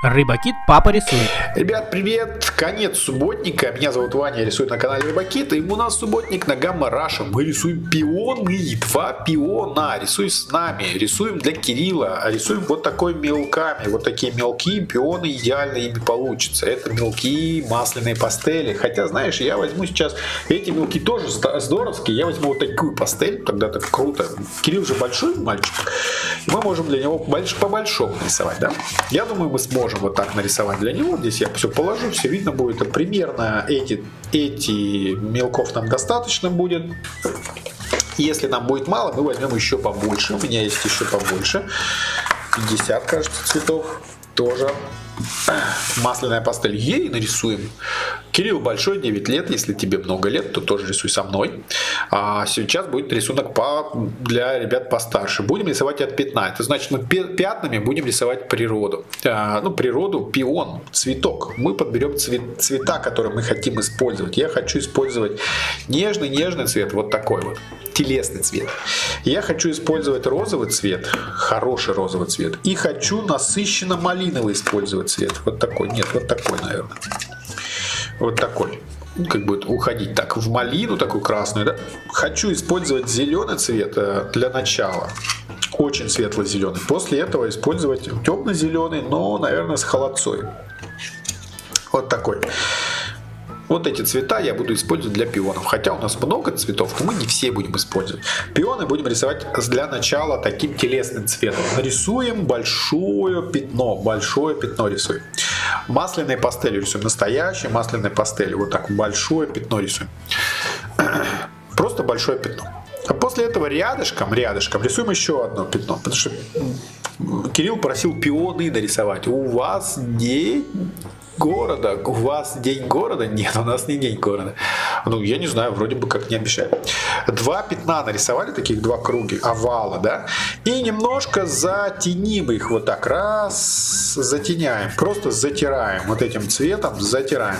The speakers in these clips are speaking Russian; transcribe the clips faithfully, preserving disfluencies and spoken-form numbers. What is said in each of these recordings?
Рыбакит папа рисует. Ребят, привет! Конец субботника. Меня зовут Ваня, рисует на канале Рыбакит. И у нас субботник на Гамма Раша. Мы рисуем пионы, два пиона. Рисуй с нами. Рисуем для Кирилла. Рисуем вот такой мелками. Вот такие мелкие пионы идеально ими получится. Это мелкие масляные пастели. Хотя, знаешь, я возьму сейчас... Эти мелки тоже здоровские. Я возьму вот такую пастель. Тогда так круто. Кирилл же большой мальчик. Мы можем для него больше по-большому нарисовать, да? Я думаю, мы сможем вот так нарисовать для него. Здесь я все положу, все видно будет. Примерно эти, эти мелков нам достаточно будет. Если нам будет мало, мы возьмем еще побольше. У меня есть еще побольше. пятьдесят, кажется, цветов. Тоже масляная пастель. Ей нарисуем. Кирилл большой, девять лет. Если тебе много лет, то тоже рисуй со мной. А сейчас будет рисунок по, для ребят постарше. Будем рисовать от пятна. Это значит, мы пятнами будем рисовать природу. А, ну, природу, пион, цветок. Мы подберем цвет, цвета, которые мы хотим использовать. Я хочу использовать нежный-нежный цвет. Вот такой вот. Телесный цвет. Я хочу использовать розовый цвет. Хороший розовый цвет. И хочу насыщенно малиновый использовать цвет. Вот такой. Нет, вот такой, наверное. Вот такой. Как будет уходить так в малину, такую красную, да? Хочу использовать зеленый цвет для начала. Очень светло-зеленый. После этого использовать темно-зеленый, но, наверное, с холодцой. Вот такой. Вот эти цвета я буду использовать для пионов. Хотя у нас много цветов, но мы не все будем использовать. Пионы будем рисовать для начала таким телесным цветом. Нарисуем большое пятно. Большое пятно рисуем. Масляные пастели рисуем. Настоящие масляные пастели. Вот так большое пятно рисуем. Просто большое пятно. А после этого рядышком, рядышком рисуем еще одно пятно. Потому что Кирилл просил пионы нарисовать. У вас день города. У вас день города? Нет, у нас не день города. Ну, я не знаю, вроде бы как не обещали. Два пятна нарисовали, таких два круги, овала, да? И немножко затеним их вот так. Раз, затеняем. Просто затираем вот этим цветом, затираем.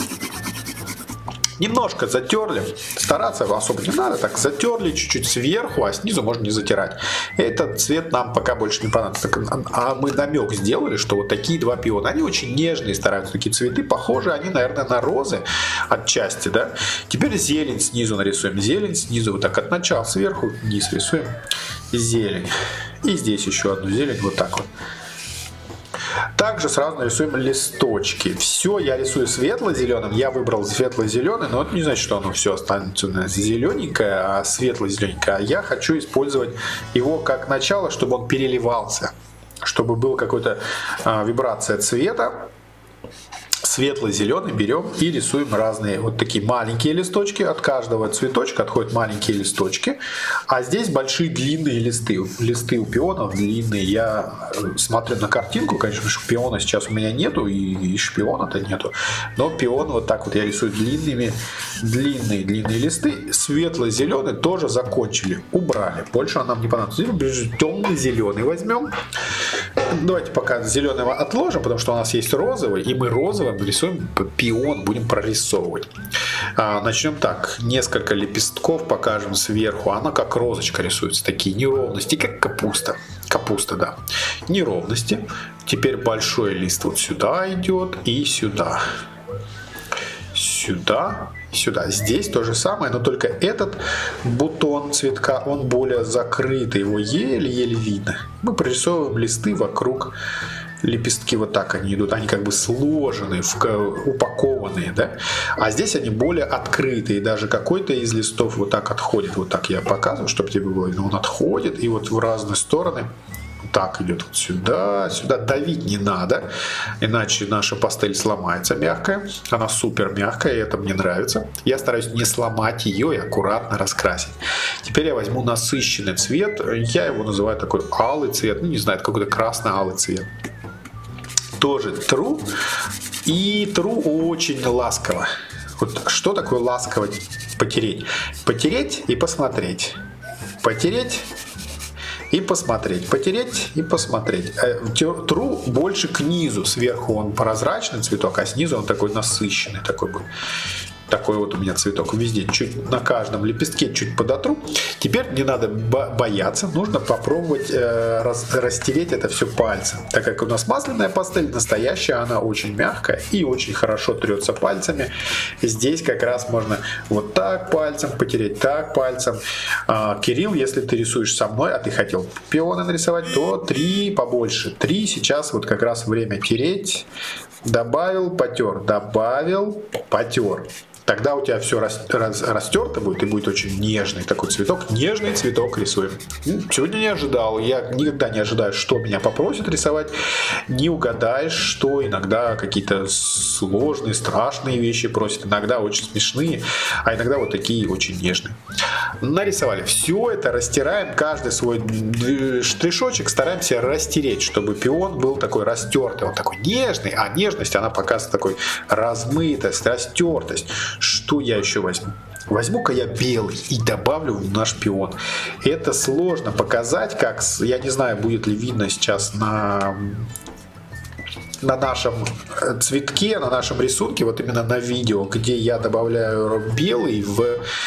Немножко затерли, стараться особо не надо, так затерли чуть-чуть сверху, а снизу можно не затирать. Этот цвет нам пока больше не понадобится. А мы намек сделали, что вот такие два пиона, они очень нежные стараются, такие цветы, похожи они, наверное, на розы отчасти, да. Теперь зелень снизу нарисуем, зелень снизу, вот так от начала сверху вниз рисуем зелень. И здесь еще одну зелень, вот так вот. Также сразу нарисуем листочки. Все я рисую светло-зеленым. Я выбрал светло-зеленый, но это не значит, что оно все останется у нас зелененькое, а светло-зелененькое. А я хочу использовать его как начало, чтобы он переливался. Чтобы была какая-то а, вибрация цвета. Светло-зеленый берем и рисуем разные вот такие маленькие листочки. От каждого цветочка отходят маленькие листочки. А здесь большие длинные листы. Листы у пионов длинные. Я смотрю на картинку, конечно, шпиона сейчас у меня нету, и шпиона-то нету. Но пион вот так вот я рисую длинными, длинные, длинные листы. Светло-зеленый тоже закончили. Убрали. Больше он нам не понадобится. Темно-зеленый возьмем. Давайте пока зеленого отложим, потому что у нас есть розовый, и мы розовым рисуем пион, будем прорисовывать. А, начнем так. Несколько лепестков покажем сверху. Она как розочка рисуется. Такие неровности, как капуста. Капуста, да. Неровности. Теперь большой лист вот сюда идет и сюда. Сюда. Сюда. Здесь то же самое, но только этот бутон цветка, он более закрытый, его еле-еле видно. Мы прорисовываем листы вокруг, лепестки вот так они идут, они как бы сложенные, упакованные, да? А здесь они более открытые, даже какой-то из листов вот так отходит, вот так я показываю, чтобы тебе было видно, он отходит и вот в разные стороны. Так идет вот сюда, сюда. Давить не надо, иначе наша пастель сломается мягкая. Она супер мягкая, и это мне нравится. Я стараюсь не сломать ее и аккуратно раскрасить. Теперь я возьму насыщенный цвет. Я его называю такой алый цвет. Ну, не знаю, это какой-то красно-алый цвет. Тоже тру. И тру очень ласково. Вот что такое ласково потереть? Потереть и посмотреть. Потереть и посмотреть, потереть и посмотреть. Тру больше к низу, сверху он прозрачный цветок, а снизу он такой насыщенный такой будет. такой вот у меня цветок. Везде чуть на каждом лепестке чуть подотру. Теперь не надо бояться, нужно попробовать э, раз, растереть это все пальцем. Так как у нас масляная пастель настоящая, она очень мягкая и очень хорошо трется пальцами. Здесь как раз можно вот так пальцем потереть, так пальцем. А, Кирилл, если ты рисуешь со мной, а ты хотел пионы нарисовать, то три побольше. Три сейчас вот как раз время тереть. Добавил, потер, добавил, потер. Тогда у тебя все рас, рас, растерто будет и будет очень нежный такой цветок. Нежный цветок рисуем. Сегодня не ожидал. Я никогда не ожидаю, что меня попросят рисовать. Не угадаешь, что иногда какие-то сложные, страшные вещи просят. Иногда очень смешные, а иногда вот такие очень нежные. Нарисовали. Все это растираем. Каждый свой штришочек стараемся растереть, чтобы пион был такой растертый. Он такой нежный, а нежность она показывает такой размытость, растертость. Что я еще возьму? Возьму-ка я белый и добавлю в наш пион. Это сложно показать, как, я не знаю, будет ли видно сейчас на, на нашем цветке, на нашем рисунке, вот именно на видео, где я добавляю белый в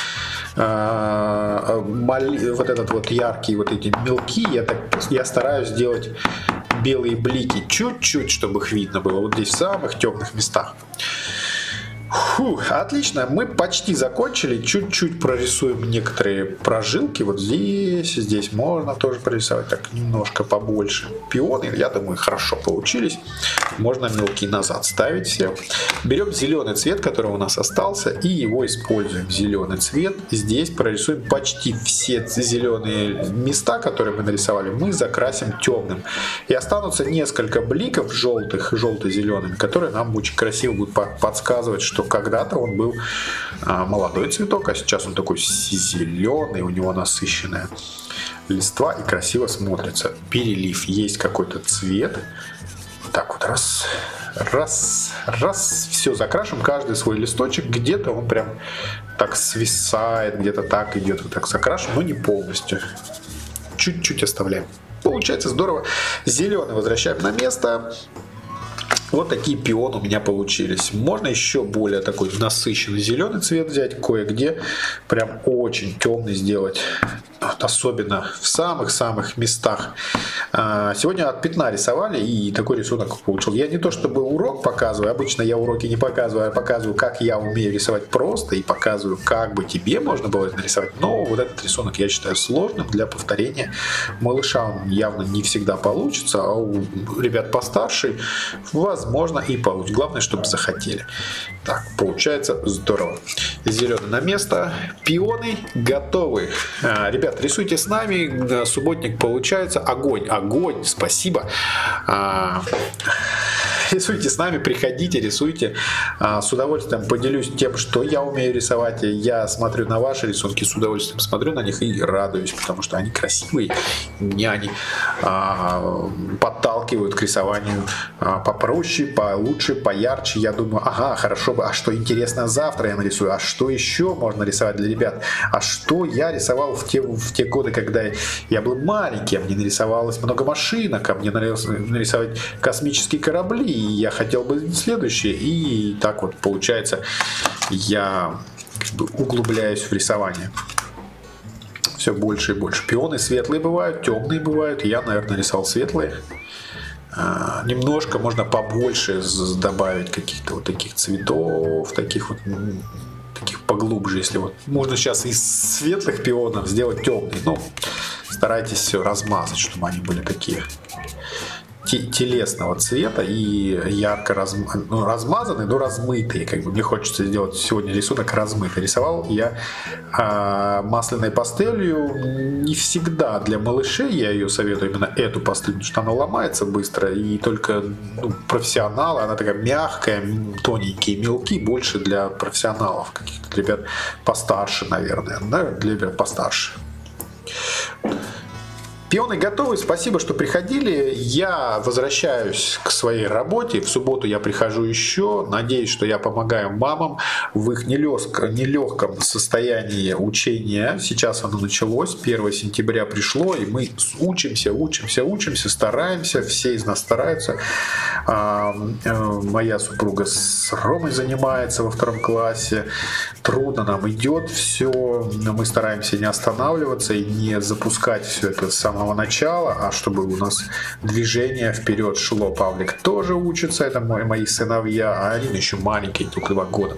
э, вот этот вот яркий, вот эти мелки, я, так, я стараюсь сделать белые блики чуть-чуть, чтобы их видно было, вот здесь в самых темных местах. Фу, отлично, мы почти закончили, чуть-чуть прорисуем некоторые прожилки, вот здесь, здесь можно тоже прорисовать, так немножко побольше. Пионы, я думаю, хорошо получились, можно мелки назад ставить все. Берем зеленый цвет, который у нас остался, и его используем, зеленый цвет. Здесь прорисуем почти все зеленые места, которые мы нарисовали, мы закрасим темным. И останутся несколько бликов желтых, желто-зелеными, которые нам очень красиво будут подсказывать, что когда-то он был а, молодой цветок, а сейчас он такой зеленый, у него насыщенная листва и красиво смотрится. Перелив, есть какой-то цвет. Так вот, раз, раз, раз, все, закрашиваем каждый свой листочек. Где-то он прям так свисает, где-то так идет, вот так закрашиваем, но не полностью. Чуть-чуть оставляем. Получается здорово. Зеленый возвращаем на место. Вот такие пионы у меня получились. Можно еще более такой насыщенный зеленый цвет взять, кое-где прям очень темный сделать. Особенно в самых-самых местах. Сегодня от пятна рисовали, и такой рисунок получил. Я не то чтобы урок показываю, обычно я уроки не показываю, а показываю, как я умею рисовать просто, и показываю, как бы тебе можно было это нарисовать. Но вот этот рисунок я считаю сложным для повторения. Малыша он явно не всегда получится, а у ребят постарше возможно и получится. Главное, чтобы захотели. Так, получается здорово. Зеленый на место. Пионы готовы. Ребят, рисуйте с нами, субботник получается, огонь, огонь, спасибо. Рисуйте с нами, приходите, рисуйте. С удовольствием поделюсь тем, что я умею рисовать. Я смотрю на ваши рисунки, с удовольствием смотрю на них и радуюсь, потому что они красивые, меня они подталкивают к рисованию попроще, получше, поярче. Я думаю, ага, хорошо бы, а что интересно завтра я нарисую, а что еще можно рисовать для ребят, а что я рисовал в те, в те годы, когда я был маленький, а мне нарисовалось много машинок, а мне нарисовать космические корабли, и я хотел бы следующее, и так вот получается, я как бы углубляюсь в рисование. Все больше и больше. Пионы светлые бывают, темные бывают. Я, наверное, рисовал светлые. А, немножко можно побольше добавить каких-то вот таких цветов, таких вот таких поглубже, если вот можно сейчас из светлых пионов сделать темные. Но старайтесь все размазать, чтобы они были такие телесного цвета и ярко разм... ну, размазанные, но размытые. Как бы мне хочется сделать сегодня рисунок размытый. Рисовал я а, масляной пастелью. Не всегда для малышей я ее советую, именно эту пастель, потому что она ломается быстро, и только ну, профессионалы, она такая мягкая, тоненькие мелки, больше для профессионалов, каких-то ребят постарше, наверное, да? Для ребят постарше. Пионы готовы, спасибо, что приходили. Я возвращаюсь к своей работе. В субботу я прихожу еще. Надеюсь, что я помогаю мамам в их нелегком состоянии учения. Сейчас оно началось. первого сентября пришло, и мы учимся, учимся, учимся, стараемся. Все из нас стараются. Моя супруга с Ромой занимается во втором классе. Трудно нам идет все. Мы стараемся не останавливаться и не запускать все это с самого начала, а чтобы у нас движение вперед шло. Павлик тоже учится, это мои, мои сыновья, а Арина еще маленький, только два года.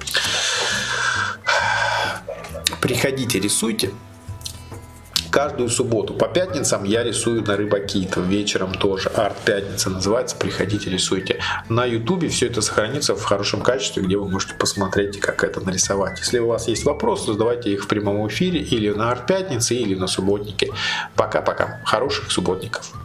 Приходите, рисуйте. Каждую субботу по пятницам я рисую на Рыбакит. Вечером тоже арт-пятница называется. Приходите, рисуйте. На ютубе все это сохранится в хорошем качестве, где вы можете посмотреть, как это нарисовать. Если у вас есть вопросы, задавайте их в прямом эфире или на арт-пятнице, или на субботнике. Пока-пока. Хороших субботников.